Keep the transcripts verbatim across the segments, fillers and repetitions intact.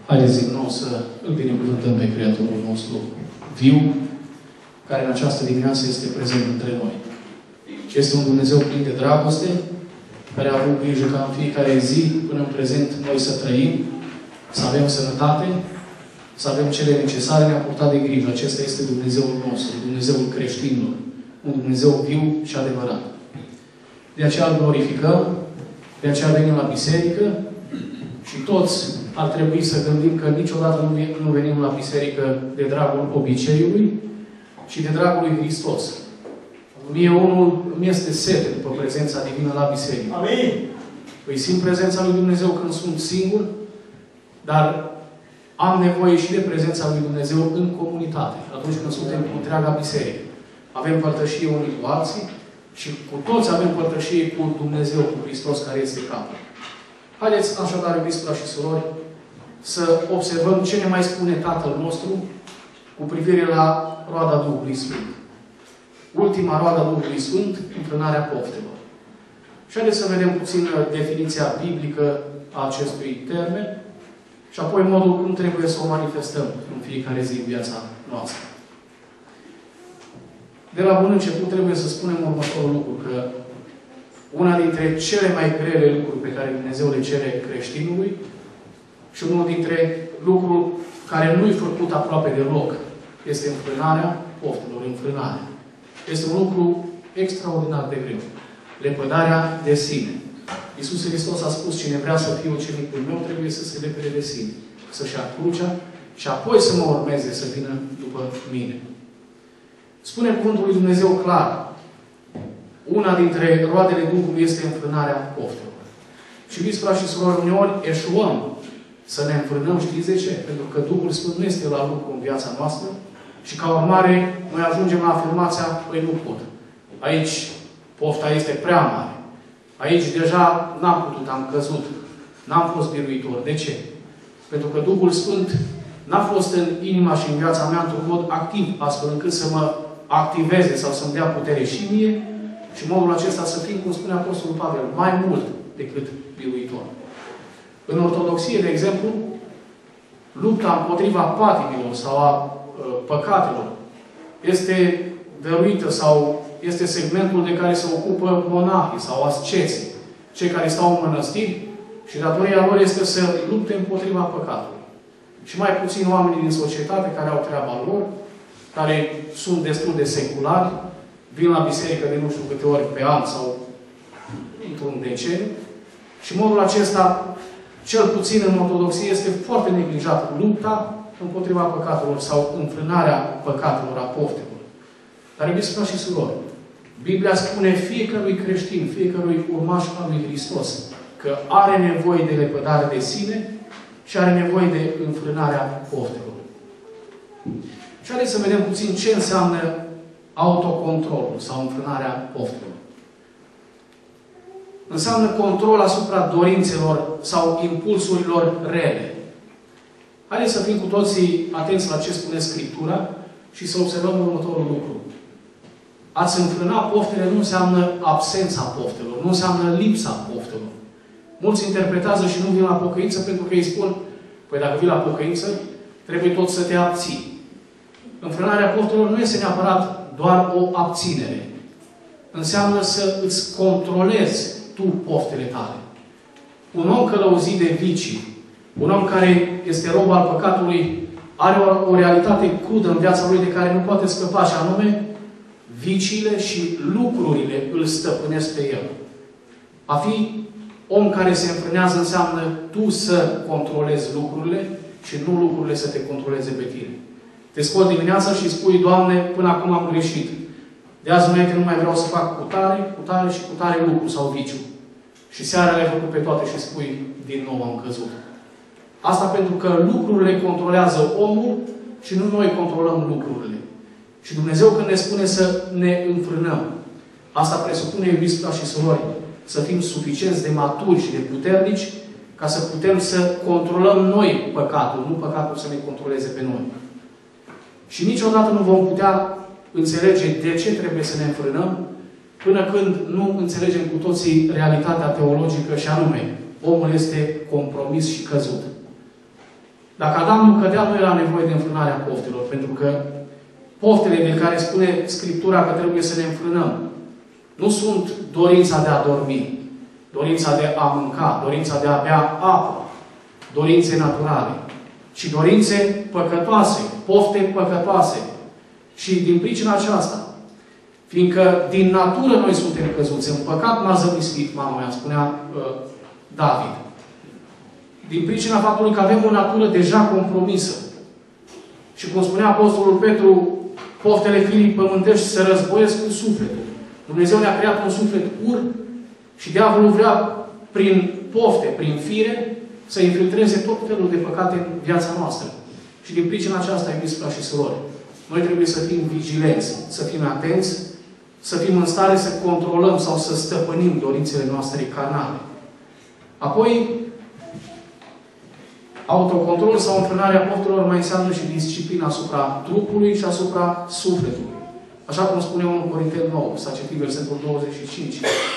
Haideți din nou să îl binecuvântăm pe Creatorul nostru viu, care în această dimineață este prezent între noi. Este un Dumnezeu plin de dragoste, care a avut grijă ca în fiecare zi, până în prezent, noi să trăim, să avem sănătate, să avem cele necesare, ne-a purtat de grijă. Acesta este Dumnezeul nostru, Dumnezeul creștinilor, un Dumnezeu viu și adevărat. De aceea îl glorificăm, de aceea venim la biserică și toți ar trebui să gândim că niciodată nu venim la biserică de dragul obiceiului, ci de dragul lui Hristos. Mie unul îmi este sete după prezența divină la biserică. Amin. Îi simt prezența lui Dumnezeu când sunt singur, dar am nevoie și de prezența lui Dumnezeu în comunitate, atunci când suntem cu întreaga biserică. Avem părtășie unii cu alții și cu toți avem părtășie cu Dumnezeu, cu Hristos, care este capul. Haideți, așadar, iubiți frați și surori, să observăm ce ne mai spune Tatăl nostru cu privire la roada Duhului Sfânt. Ultima roada Duhului Sfânt, înfrânarea poftelor. Și haideți să vedem puțin definiția biblică a acestui termen și apoi modul cum trebuie să o manifestăm în fiecare zi în viața noastră. De la bun început trebuie să spunem următorul lucru, că una dintre cele mai grele lucruri pe care Dumnezeu le cere creștinului și unul dintre lucruri care nu-i făcut aproape deloc este înfrânarea poftelor, înfrânarea. Este un lucru extraordinar de greu. Lepădarea de sine. Iisus Hristos a spus, cine vrea să fie ucenicul meu, trebuie să se lepede de sine. Să-și ia crucea și apoi să mă urmeze, să vină după mine. Spune cuvântul lui Dumnezeu clar. Una dintre roadele Duhului este înfrânarea poftelor. Și iubiți frați și surori, uneori eșuăm să ne înfrânăm, știți de ce? Pentru că Duhul Sfânt nu este la lucru în viața noastră și ca urmare noi ajungem la afirmația, păi nu pot. Aici pofta este prea mare. Aici deja n-am putut, am căzut. N-am fost biruitor. De ce? Pentru că Duhul Sfânt n-a fost în inima și în viața mea într-un mod activ, astfel încât să mă activeze sau să-mi dea putere și mie și în modul acesta să fim, cum spune Apostolul Pavel, mai mult decât biruitor. În Ortodoxie, de exemplu, lupta împotriva patimilor sau a uh, păcatelor este dăruită sau este segmentul de care se ocupă monahii sau asceții, cei care stau în mănăstiri și datoria lor este să lupte împotriva păcatului. Și mai puțin oamenii din societate care au treaba lor, care sunt destul de seculari, vin la biserică de nu știu câte ori pe an sau într-un deceniu și în modul acesta, cel puțin în ortodoxie, este foarte neglijat lupta împotriva păcatelor sau înfrânarea păcatelor, a poftelor. Dar, iubiți frați și surori, Biblia spune fiecărui creștin, fiecărui urmaș al lui Hristos, că are nevoie de lepădare de sine și are nevoie de înfrânarea poftelor. Și haideți să vedem puțin ce înseamnă autocontrolul sau înfrânarea poftelor. Înseamnă control asupra dorințelor sau impulsurilor rele. Haideți să fim cu toții atenți la ce spune Scriptura și să observăm următorul lucru. A-ți înfrâna poftele nu înseamnă absența poftelor, nu înseamnă lipsa poftelor. Mulți interpretează și nu vin la pocăință pentru că îi spun, păi dacă vii la pocăință, trebuie tot să te abții. Înfrânarea poftelor nu este neapărat doar o abținere. Înseamnă să îți controlezi tu poftele tale. Un om călăuzit de vicii, un om care este rob al păcatului, are o, o realitate crudă în viața lui de care nu poate scăpa, și anume viciile și lucrurile îl stăpânesc pe el. A fi om care se înfrânează înseamnă tu să controlezi lucrurile și nu lucrurile să te controleze pe tine. Te scoți dimineața și spui, Doamne, până acum am greșit. De azi înainte nu mai vreau să fac cutare, cutare și cutare lucru sau viciu. Și seara le-ai făcut pe toate și spui, din nou am căzut. Asta pentru că lucrurile controlează omul și nu noi controlăm lucrurile. Și Dumnezeu când ne spune să ne înfrânăm, asta presupune, iubiți frați și surori, să fim suficienți de maturi și de puternici ca să putem să controlăm noi păcatul, nu păcatul să ne controleze pe noi. Și niciodată nu vom putea înțelege de ce trebuie să ne înfrânăm până când nu înțelegem cu toții realitatea teologică și anume, omul este compromis și căzut. Dacă Adam nu cădea, nu era nevoie de înfrânarea poftelor, pentru că poftele de care spune Scriptura că trebuie să ne înfrânăm nu sunt dorința de a dormi, dorința de a mânca, dorința de a bea apă, dorințe naturale, ci dorințe păcătoase, pofte păcătoase. Și din pricina aceasta, fiindcă din natură noi suntem căzuți, în păcat m-a zămislit, mama mea, spunea uh, David. Din pricina faptului că avem o natură deja compromisă. Și cum spunea Apostolul Petru, poftele firii pământești se războiesc cu sufletul. Dumnezeu ne-a creat un suflet pur și diavolul vrea, prin pofte, prin fire, să infiltreze tot felul de păcate în viața noastră. Și din pricina aceasta, iubiți frați și surori, noi trebuie să fim vigilenți, să fim atenți, să fim în stare să controlăm sau să stăpânim dorințele noastre carnale. Apoi, autocontrol sau înfrânarea poftelor mai înseamnă și disciplina asupra trupului și asupra sufletului. Așa cum spune unu Corinteni nouă, s-a citit versetul douăzeci și cinci.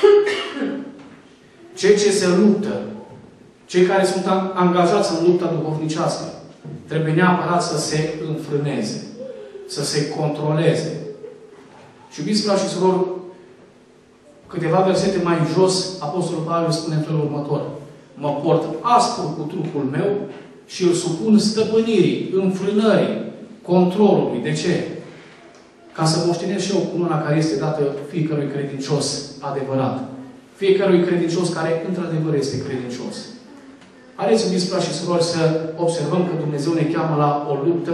Cei ce se luptă, cei care sunt angajați în lupta duhovnicească, trebuie neapărat să se înfrâneze, să se controleze. Și iubiți frați și surori, câteva versete mai jos, Apostolul Pavel spune în felul următor: mă port aspru cu trupul meu și îl supun stăpânirii, înfrânării, controlului. De ce? Ca să moștenesc și eu cununa care este dată fiecărui credincios adevărat. Fiecărui credincios care într-adevăr este credincios. Haideți, iubiți frați și surori, să observăm că Dumnezeu ne cheamă la o luptă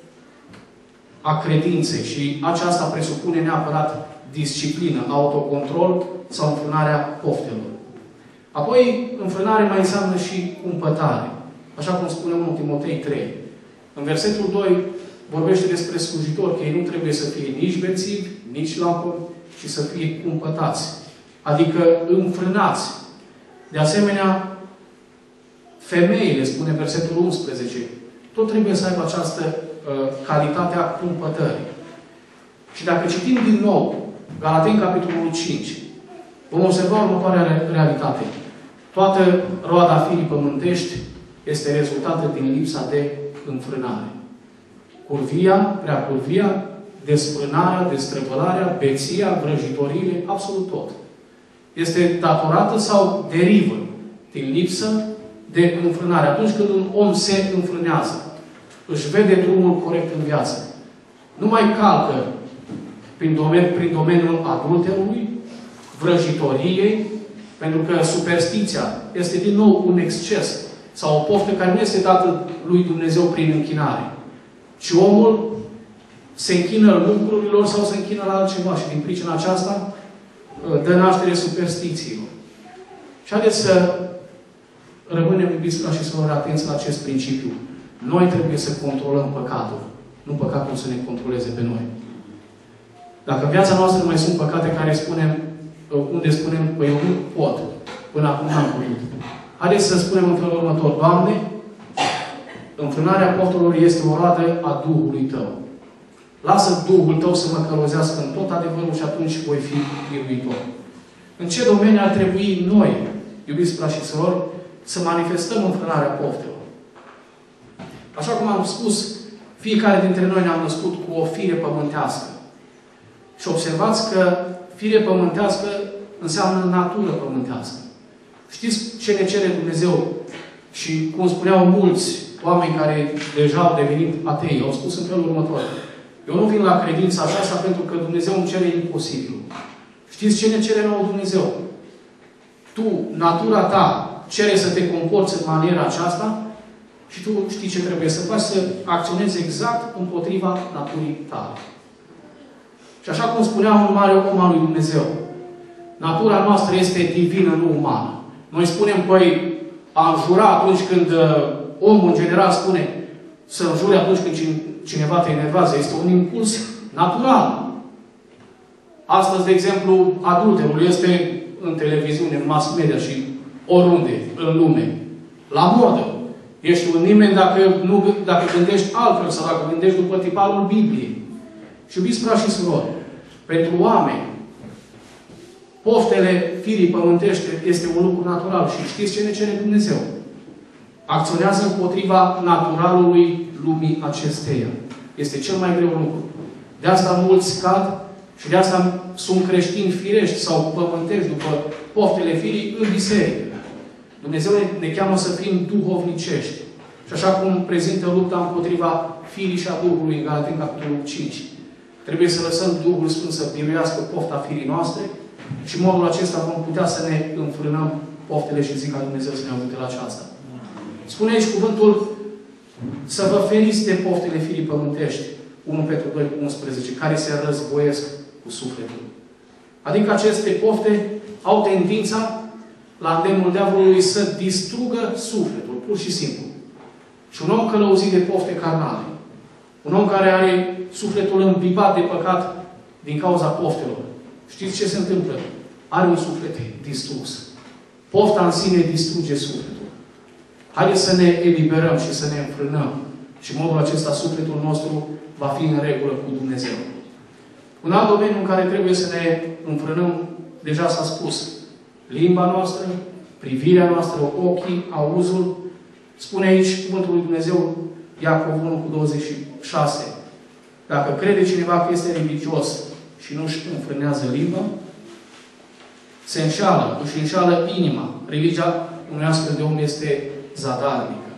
a credinței și aceasta presupune neapărat disciplină, autocontrol sau înfrânarea poftelor. Apoi, înfrânare mai înseamnă și cumpătare. Așa cum spune unu Timotei trei. În versetul doi vorbește despre slujitori, că ei nu trebuie să fie nici bețivi, nici lacomi, ci să fie cumpătați. Adică înfrânați. De asemenea, femeile, spune versetul unsprezece, tot trebuie să aibă această uh, calitate a cumpătării. Și dacă citim din nou Galateni, capitolul cinci, vom observa următoarea realitate. Toată roada firii pământești este rezultată din lipsa de înfrânare. Curvia, preacurvia, desfrânarea, destrăbălarea, beția, vrăjitorile, absolut tot. Este datorată sau derivă din lipsă de înfrânare. Atunci când un om se înfrânează, își vede drumul corect în viață, nu mai calcă prin, domen prin domeniul adulterului, vrăjitoriei, pentru că superstiția este din nou un exces sau o poftă care nu este dată lui Dumnezeu prin închinare. Ci omul se închină lucrurilor sau se închină la altceva și din pricina aceasta dă naștere superstițiilor. Și haideți să rămânem, iubiți frați și surori, atenți la acest principiu. Noi trebuie să controlăm păcatul, nu păcatul să ne controleze pe noi. Dacă în viața noastră mai sunt păcate care spunem, unde spunem, păi eu nu pot, până acum n-am putut. Haideți să spunem în felul următor: Doamne, înfrânarea poftelor este o roadă a Duhului Tău. Lasă Duhul Tău să mă călăuzească în tot adevărul și atunci voi fi biruitor. În ce domenii ar trebui noi, iubiți frați și surori, să manifestăm înfrânarea poftelor? Așa cum am spus, fiecare dintre noi ne-am născut cu o fire pământească. Și observați că fire pământească înseamnă natură pământească. Știți ce ne cere Dumnezeu? Și cum spuneau mulți oameni care deja au devenit atei, au spus în felul următor: eu nu vin la credința aceasta pentru că Dumnezeu îmi cere imposibilul. Știți ce ne cere nouă Dumnezeu? Tu, natura ta, cere să te comporți în maniera aceasta și tu știi ce trebuie să faci, să acționezi exact împotriva naturii tale. Și așa cum spunea un mare om al lui Dumnezeu, natura noastră este divină, nu umană. Noi spunem, păi, a înjura atunci când uh, omul în general spune să înjure atunci când cineva te enervează. Este un impuls natural. Astăzi, de exemplu, adulterul este în televiziune, în mass media și oriunde în lume. La modă. Ești un nimeni dacă, nu, dacă gândești altfel sau dacă gândești după tiparul Bibliei. Și iubiți frați și surori, pentru oameni, poftele firii pământește este un lucru natural. Și știți ce ne cere Dumnezeu? acționează împotriva naturalului lumii acesteia. Este cel mai greu lucru. De asta mulți cad și de asta sunt creștini firești sau pământești după poftele firii în biserică. Dumnezeu ne, ne cheamă să fim duhovnicești. Și așa cum prezintă lupta împotriva firii și a Duhului în Galateni, capitolul cinci. Trebuie să lăsăm Duhul Sfânt să biruiască pofta firii noastre și în modul acesta vom putea să ne înfrânăm poftele și zic ca Dumnezeu să ne ajute la aceasta. Spune aici cuvântul să vă feriți de poftele firii pământești, unu Petru doi, unsprezece, care se războiesc cu sufletul. Adică aceste pofte au tendința la îndemnul diavolului să distrugă sufletul, pur și simplu. Și un om călăuzit de pofte carnale, un om care are sufletul îmbibat de păcat din cauza poftelor, știți ce se întâmplă? Are un suflet distrus. Pofta în sine distruge sufletul. Haideți să ne eliberăm și să ne înfrânăm. Și în modul acesta sufletul nostru va fi în regulă cu Dumnezeu. Un alt domeniu în care trebuie să ne înfrânăm, deja s-a spus, limba noastră, privirea noastră, ochii, auzul. Spune aici cuvântul lui Dumnezeu, Iacov unu cu douăzeci și șase. Dacă crede cineva că este religios și nu își înfrânează limba, se înșală, își înșală inima. Religia unui astfel de om este zadarnică.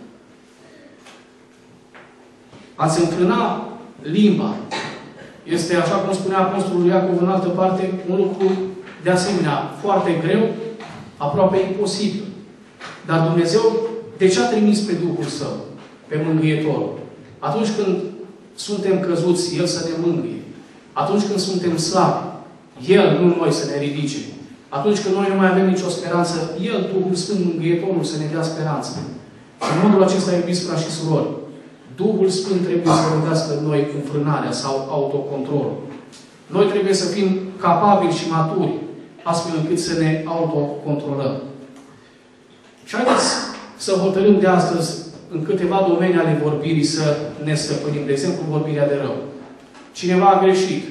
A-ți înfrâna limba este, așa cum spunea Apostolul Iacov în altă parte, un lucru de asemenea foarte greu, aproape imposibil. Dar Dumnezeu de ce a trimis pe Duhul Său, pe Mângâietorul? Atunci când suntem căzuți, El să ne mângâie. Atunci când suntem slabi, El, nu noi, să ne ridice. Atunci când noi nu mai avem nicio speranță, El, Duhul Sfânt, Mângâietorul, să ne dea speranță. Și în modul acesta, iubiți frați și surori, Duhul Sfânt trebuie să rădească în noi înfrânarea sau autocontrolul. Noi trebuie să fim capabili și maturi, astfel încât să ne autocontrolăm. Și haideți să hotărâm de astăzi în câteva domenii ale vorbirii să ne stăpânim. De exemplu, vorbirea de rău. Cineva a greșit.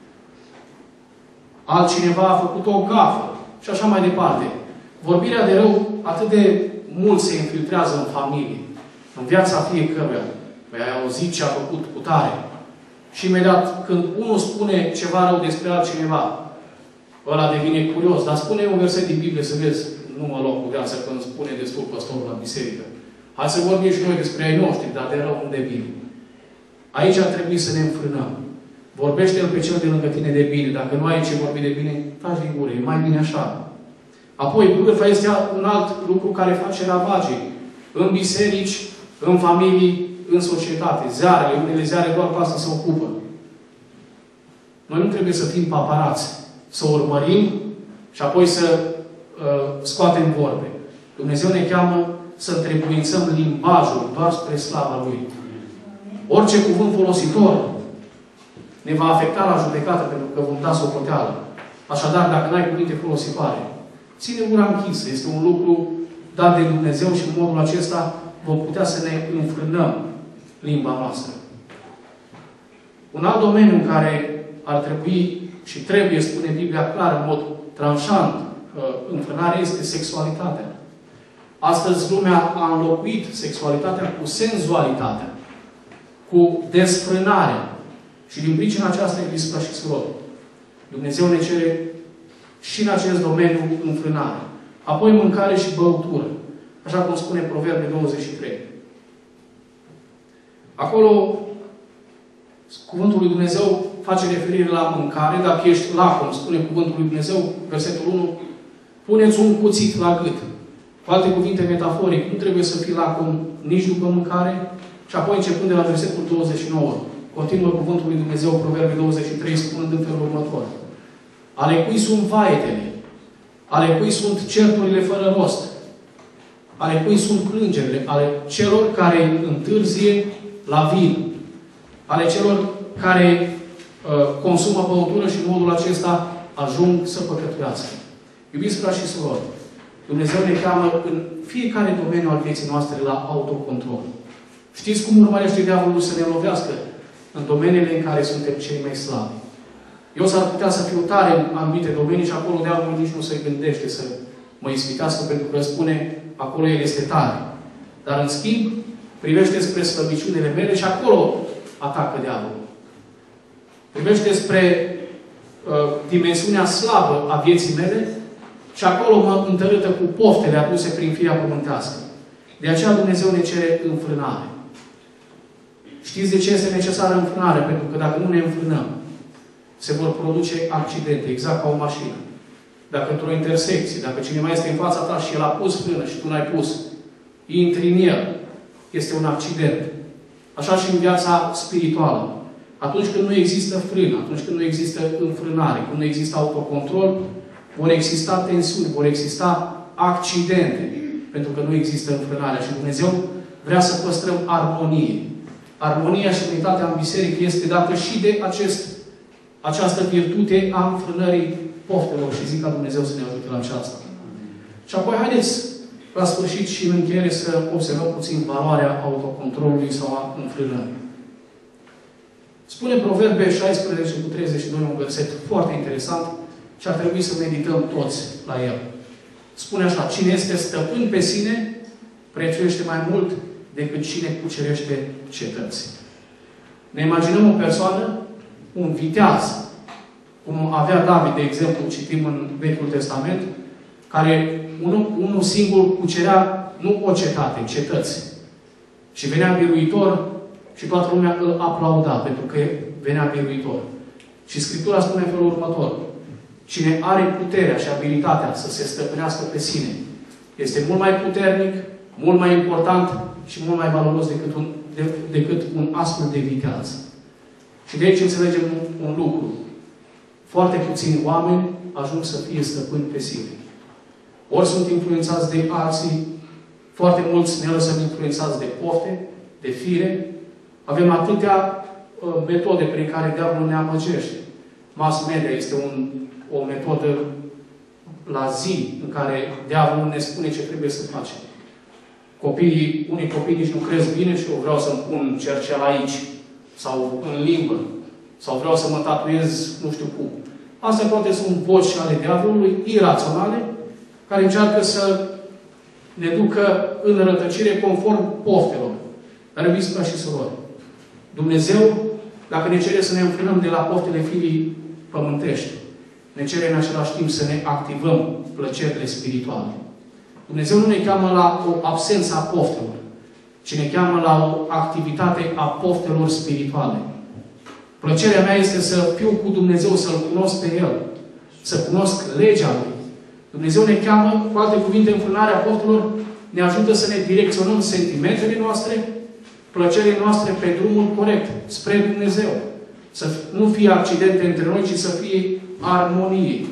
Altcineva a făcut o gafă. Și așa mai departe. Vorbirea de rău atât de mult se infiltrează în familie. În viața fiecăruia. Păi ai auzit ce a făcut cu tare. Și imediat când unul spune ceva rău despre altcineva, ăla devine curios. Dar spune un verset din Biblie să vezi. Nu mă luau cu viața când spune destul păstorul la biserică. Hai să vorbim și noi despre ai noștri, dar de rău nu de bine. Aici ar trebui să ne înfrânăm. Vorbește-l pe cel de lângă tine de bine. Dacă nu ai ce vorbi de bine, faci din gură. E mai bine așa. Apoi, bârfa este un alt lucru care face ravagii. În biserici, în familii, în societate. Ziarele, unele ziare doar cu asta se ocupă. Noi nu trebuie să fim paparați. Să urmărim și apoi să uh, scoatem vorbe. Dumnezeu ne cheamă să întrebuințăm limbajul doar spre slava Lui. Orice cuvânt folositor ne va afecta la judecată pentru că vom da socoteală. Așadar, dacă n-ai cuvinte folositoare, ține gura închisă. Este un lucru dat de Dumnezeu și în modul acesta vom putea să ne înfrânăm limba noastră. Un alt domeniu în care ar trebui și trebuie, spune Biblia clar, în mod tranșant, înfrânarea este sexualitatea. Astăzi lumea a înlocuit sexualitatea cu senzualitatea, cu desfrânarea. Și din pricina aceasta, iubiți frați și surori, Dumnezeu ne cere și în acest domeniu înfrânare. Apoi mâncare și băutură. Așa cum spune Proverbe douăzeci și trei. Acolo cuvântul lui Dumnezeu face referire la mâncare. Dacă ești lacom, spune cuvântul lui Dumnezeu, versetul unu, puneți un cuțit la gât. Cu alte cuvinte metaforic, nu trebuie să fii lacom nici după mâncare. Și apoi, începând de la versetul douăzeci și nouă, continuă cuvântul lui Dumnezeu, Proverbe douăzeci și trei, spunând în felul următor. Ale cui sunt vaetele? Ale cui sunt certurile fără rost? Ale cui sunt plângerile? Ale celor care întârzie la vin. Ale celor care uh, consumă băutură și în modul acesta ajung să păcătuiască. Iubiți frați și surori, Dumnezeu ne cheamă în fiecare domeniu al vieții noastre la autocontrol. Știți cum urmărește diavolul să ne lovească? În domeniile în care suntem cei mai slabi. Eu s-ar putea să fiu tare în anumite domenii și acolo diavolul nici nu se gândește să mă ispitească pentru că spune acolo el este tare. Dar, în schimb, privește spre slăbiciunile mele și acolo atacă diavolul. Privește spre uh, dimensiunea slabă a vieții mele și acolo mă întărâtă cu poftele aduse prin firea pământească. De aceea Dumnezeu ne cere înfrânare. Știți de ce este necesară înfrânare? Pentru că dacă nu ne înfrânăm, se vor produce accidente, exact ca o mașină. Dacă într-o intersecție, dacă cineva este în fața ta și el a pus frână și tu n-ai pus, intri în el, este un accident. Așa și în viața spirituală. Atunci când nu există frână, atunci când nu există înfrânare, când nu există autocontrol, vor exista tensiuni, vor exista accidente. Pentru că nu există înfrânare. Și Dumnezeu vrea să păstrăm armonie. Armonia și unitatea în biserică este dată și de acest, această virtute a înfrânării poftelor. Și zic ca Dumnezeu să ne ajute la aceasta. Și apoi haideți la sfârșit și în încheiere să observăm puțin valoarea autocontrolului sau a înfrânării. Spune Proverbe șaisprezece cu treizeci și doi un verset foarte interesant și ar trebui să medităm toți la el. Spune așa: cine este stăpân pe sine, prețuiește mai mult decât cine cucerește cetăți. Ne imaginăm o persoană, un viteaz, cum avea David, de exemplu, citim în Vechiul Testament, care unul, unul singur cucerea nu o cetate, cetăți. Și venea biruitor și toată lumea îl aplauda pentru că venea biruitor. Și Scriptura spune în felul următor: cine are puterea și abilitatea să se stăpânească pe sine, este mult mai puternic, mult mai important și mult mai valoros decât un, de, decât un astfel de viteaz. Și de aici înțelegem un, un lucru. Foarte puțini oameni ajung să fie stăpâni pe sine. Ori sunt influențați de alții, foarte mulți ne lăsăm influențați de pofte, de fire. Avem atâtea uh, metode prin care diavolul ne amăgește. Mass media este un, o metodă la zi în care diavolul ne spune ce trebuie să facem. Copiii, unii copii nici nu cresc bine și eu vreau să-mi pun cercel aici, sau în limbă, sau vreau să mă tatuez nu știu cum. Astea toate sunt voci ale diavolului, iraționale, care încearcă să ne ducă în rătăcire conform poftelor. Dar, iubiți frați și surori, Dumnezeu, dacă ne cere să ne înfrânăm de la poftele firii pământești, ne cere în același timp să ne activăm plăcerile spirituale. Dumnezeu nu ne cheamă la o absență a poftelor, ci ne cheamă la o activitate a poftelor spirituale. Plăcerea mea este să fiu cu Dumnezeu, să-L cunosc pe El, să cunosc legea Lui. Dumnezeu ne cheamă, cu alte cuvinte, înfrânarea poftelor ne ajută să ne direcționăm sentimentele noastre, plăcerile noastre pe drumul corect, spre Dumnezeu. Să nu fie accidente între noi, ci să fie armonie.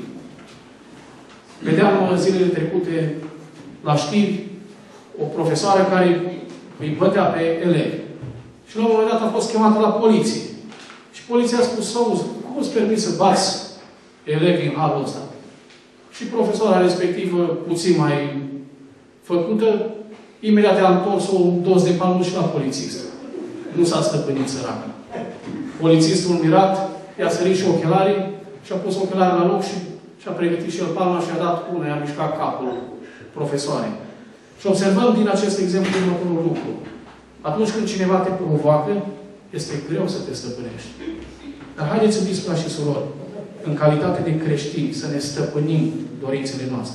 Vedeam zilele trecute la știri o profesoară care îi bătea pe elevi. Și la un moment dat a fost chemată la poliție. Și poliția a spus: auzi, cum îți permiți să bați elevii în halul ăsta? Și profesoara respectivă, puțin mai făcută, imediat a întors o dos de palmă și la polițist. Nu s-a stăpânit săracă. Polițistul mirat i-a sărit și ochelarii și a pus ochelarii la loc și și-a pregătit și el palma și a dat una, i-a mișcat capul profesoarei. Și observăm din acest exemplu următorul lucru. Atunci când cineva te provoacă, este greu să te stăpânești. Dar haideți, iubiți frați și surori, în calitate de creștini, să ne stăpânim dorințele noastre.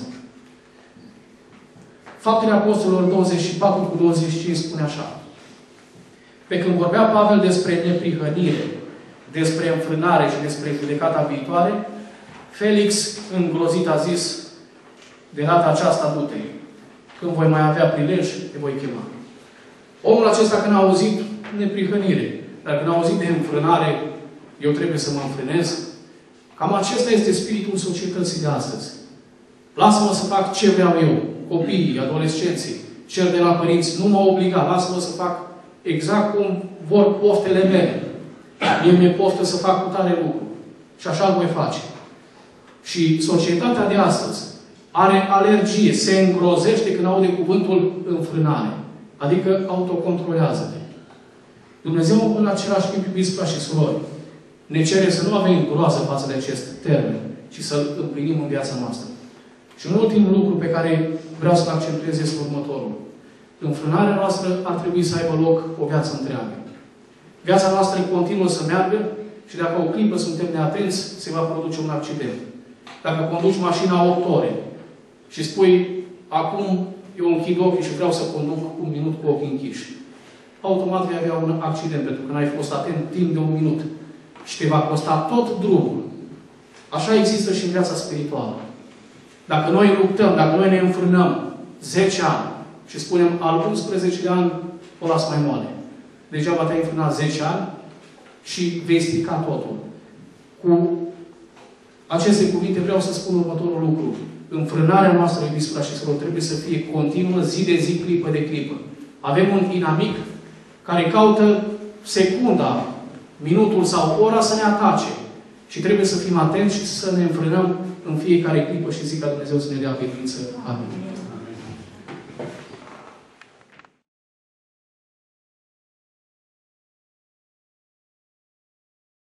Faptele Apostolilor douăzeci și patru cu douăzeci și cinci spune așa: pe când vorbea Pavel despre neprihănire, despre înfrânare și despre judecata viitoare, Felix, îngrozit, a zis: de data aceasta du-te. Când voi mai avea prilej, te voi chema. Omul acesta, când a auzit neprihănire, dar când a auzit de înfrânare, eu trebuie să mă înfrânez, cam acesta este spiritul societății de astăzi. Lasă-mă să fac ce vreau eu, copiii, adolescenții, cer de la părinți, nu mă obliga, lasă-mă să fac exact cum vor poftele mele. Mie mi-e poftă să fac cu tare lucru. Și așa voi face. Și societatea de astăzi are alergie, se îngrozește când aude cuvântul înfrânare. Adică autocontrolează-te. Dumnezeu, în același timp, iubiți frați și surori, ne cere să nu avem groază față de acest termen, ci să-l împlinim în viața noastră. Și un ultim lucru pe care vreau să-l accentuez este următorul. Înfrânarea noastră ar trebui să aibă loc o viață întreagă. Viața noastră continuă să meargă și dacă o clipă suntem neatenți, se va produce un accident. Dacă conduci mașina opt ore și spui, acum eu închid ochii și vreau să conduc un minut cu ochii închiși, automat vei avea un accident, pentru că n-ai fost atent timp de un minut. Și te va costa tot drumul. Așa există și în viața spirituală. Dacă noi luptăm, dacă noi ne înfrânăm zece ani și spunem al unsprezecelea an o las mai moale. Degeaba te-ai înfrânat zece ani și vei strica totul. Cu aceste cuvinte vreau să spun următorul lucru. Înfrânarea noastră, iubiți frați și surori, trebuie să fie continuă, zi de zi, clipă de clipă. Avem un inamic care caută secunda, minutul sau ora să ne atace. Și trebuie să fim atenți și să ne înfrânăm în fiecare clipă și zi ca Dumnezeu să ne dea biruință. Amin.